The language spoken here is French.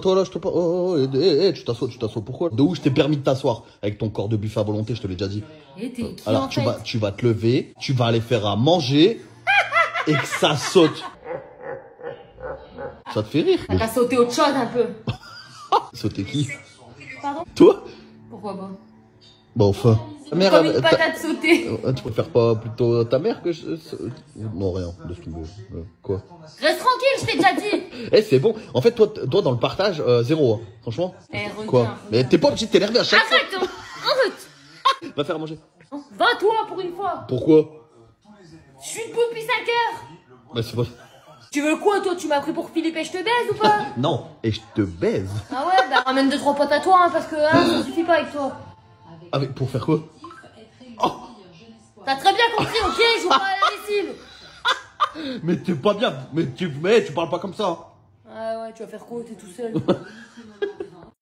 Toi là, je te parle. Oh, tu t'assois pourquoi? De où je t'ai permis de t'asseoir? Avec ton corps de buffet à volonté, je te l'ai déjà dit. Et t'es qui Alors, en fait? tu vas te lever, tu vas aller faire à manger et que ça saute. Ça te fait rire? T'as qu'à sauter autre chose un peu. Sauter qui? Pardon? Toi? Pourquoi pas? Bah enfin. Mère, Comme une patate sautée. tu préfères pas plutôt ta mère que je... Non, rien, de ce que quoi? Reste tranquille, je t'ai déjà dit. Eh, c'est bon. En fait, toi dans le partage, zéro, hein. Franchement. Eh, reviens, Quoi? reviens. Mais t'es pas obligé de t'énerver à chaque fois. Arrête, arrête. Va faire à manger. Va-toi pour une fois. Pourquoi? Je suis debout depuis 5 heures. Bah, c'est pas... Tu veux quoi, toi? Tu m'as pris pour Philippe et je te baise ou pas? Non, et je te baise. Ah ouais, bah ramène 2-3 potes à toi, hein, parce que ça suffit pas avec toi. Avec, pour faire quoi? Oh, T'as très bien compris, ok? Je joue pas à la lessive. mais t'es pas bien. Mais tu parles pas comme ça. Ah ouais, tu vas faire quoi? T'es tout seul.